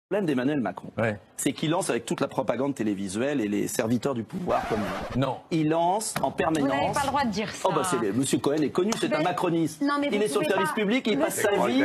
Le problème d'Emmanuel Macron, c'est qu'il lance avec toute la propagande télévisuelle et les serviteurs du pouvoir comme nous. Non. Il lance en permanence. Vous n'avez pas le droit de dire ça. Oh bah Monsieur Cohen est connu, c'est un macroniste. Non, mais il est sur le service public, il passe sa vie,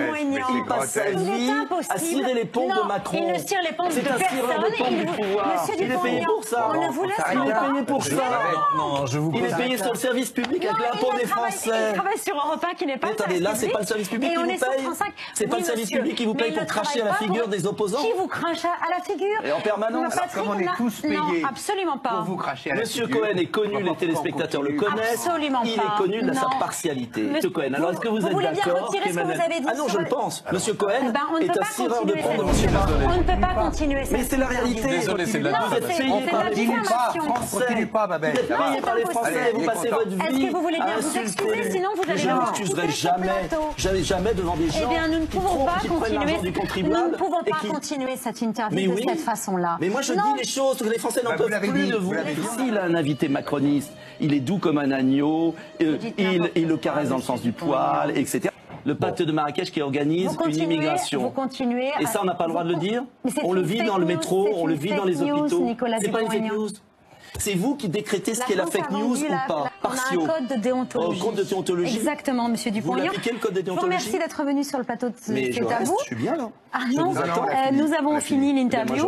à cirer les pompes de Macron. Il ne cire les pompes de C'est un cireur de pompes du pouvoir. Il est payé pour ça. On ne vous laisse pas. Il est payé pour ça. Non, je vous Il est payé sur le service public avec l'impôt des Français. Il travaille sur Europe 1 qui n'est pas le service public. Attendez, là, c'est pas le service public qui vous paye. C'est pas le service public qui vous paye pour cracher à la figure des opposants. Qui vous crache à la figure? Et en permanence. Alors, comme on est tous payés non, absolument pas. pour vous cracher à la Monsieur figure, Cohen est connu, les téléspectateurs le connaissent. Absolument il pas. est connu de sa Non. partialité. Monsieur Monsieur Cohen, alors est-ce que vous êtes voulez bien d'accord retirer ce que vous avez dit Ah non, je le pense. Monsieur Cohen on ne est peut un pas cireur de continuer pompes de cette Monsieur Macron. On ne peut pas continuer cette Mais c'est la réalité. Désolé, c'est de la Vous êtes payé par les Continuez pas, Babel. Vous êtes payé par les Français, vous passez votre vie. Est-ce que vous voulez bien vous excuser, sinon vous allez Je ne m'excuserai jamais devant des gens. Eh bien, nous ne pouvons pas continuer. Nous ne pouvons pas qui... continuer cette interview de cette façon-là. Mais moi je dis les choses, les Français n'en peuvent plus de vous. S'il a un invité macroniste, il est doux comme un agneau, il le caresse dans le sens du poil, etc. Le pacte de Marrakech qui organise une immigration. Vous continuez. Et ça, on n'a pas le droit de le dire. On le vit dans le métro, on le vit dans les hôpitaux. C'est pas une fake news. C'est vous qui décrétez ce qu'est la fake news ou pas. On a un code de déontologie. Code de déontologie. Exactement, monsieur Dupont-Aignan. Vous l'appliquez, le code de déontologie. Je vous remercie d'être venu sur le plateau de Mais C'est à vous. Je suis bien là. Ah non, nous avons fini l'interview.